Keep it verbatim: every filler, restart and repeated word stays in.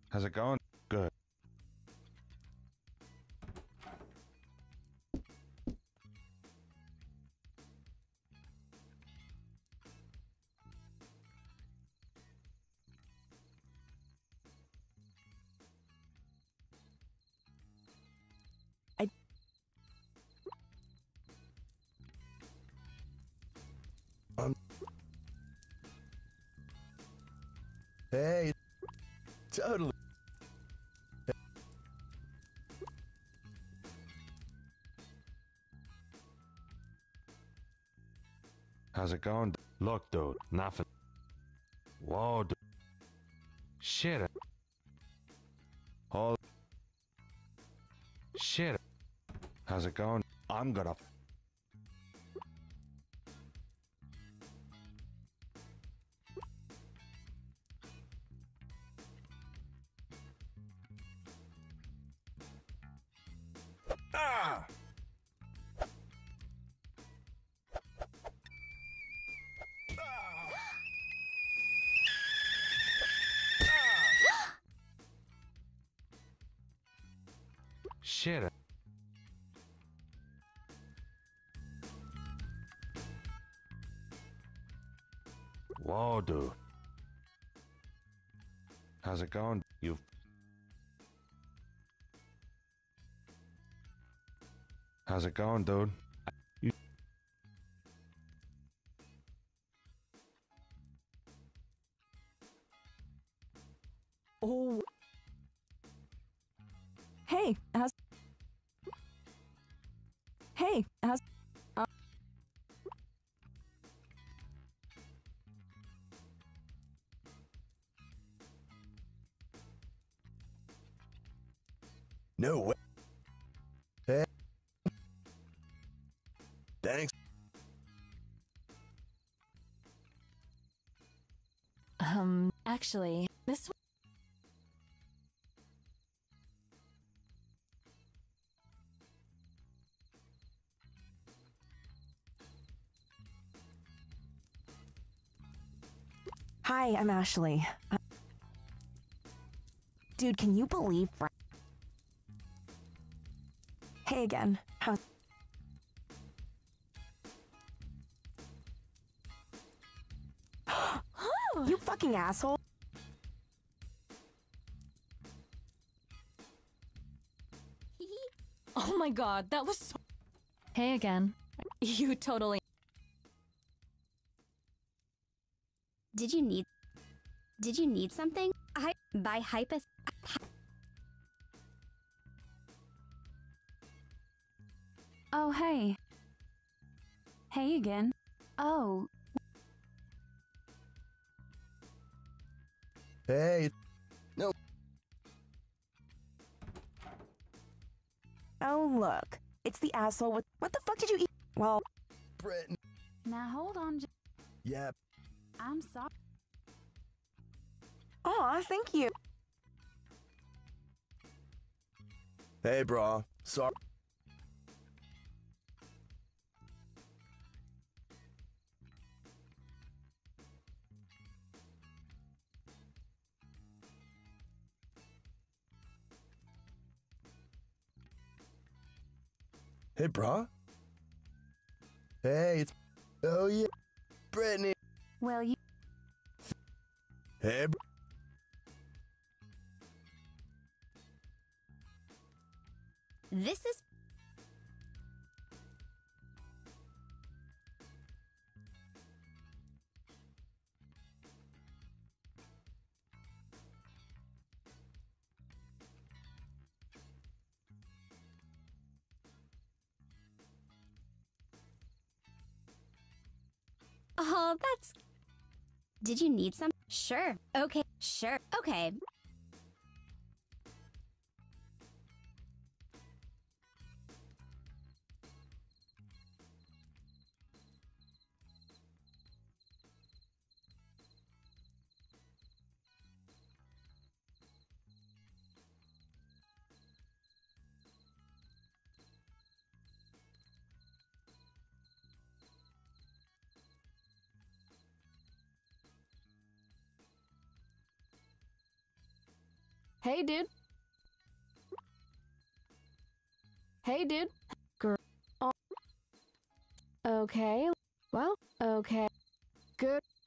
How's it going? Good. I Um. Hey. Totally. How's it going? Look, dude. Nothing. Whoa, dude. Shit. Hold. Shit. How's it going? I'm gonna. F- Ah! Shit. Whoa, dude. How's it going? You. How's it going, dude? You. oh. Hey, how's Hey, how's uh, No way. Hey. Thanks. um actually, this Hi, I'm Ashley. Uh, Dude, can you believe Fr- Hey again. How You fucking asshole. Oh my god, that was so. Hey again. You totally. Did you need Did you need something? I by hypoth Oh, hey. Hey again. Oh, Hey. No. Oh, look. It's the asshole with What the fuck did you eat? Well, Brett. now hold on. j- Yep. I'm sorry. aw, thank you. Hey, bro. Sorry. Hey, bro. Hey, it's. Oh, yeah. Brittany. Well, you. Hey, bro. This is Oh, that's Did you need some? Sure. Okay. Sure. Okay. Hey, dude. Hey, dude. Girl. Oh. Okay. Well, okay. Good.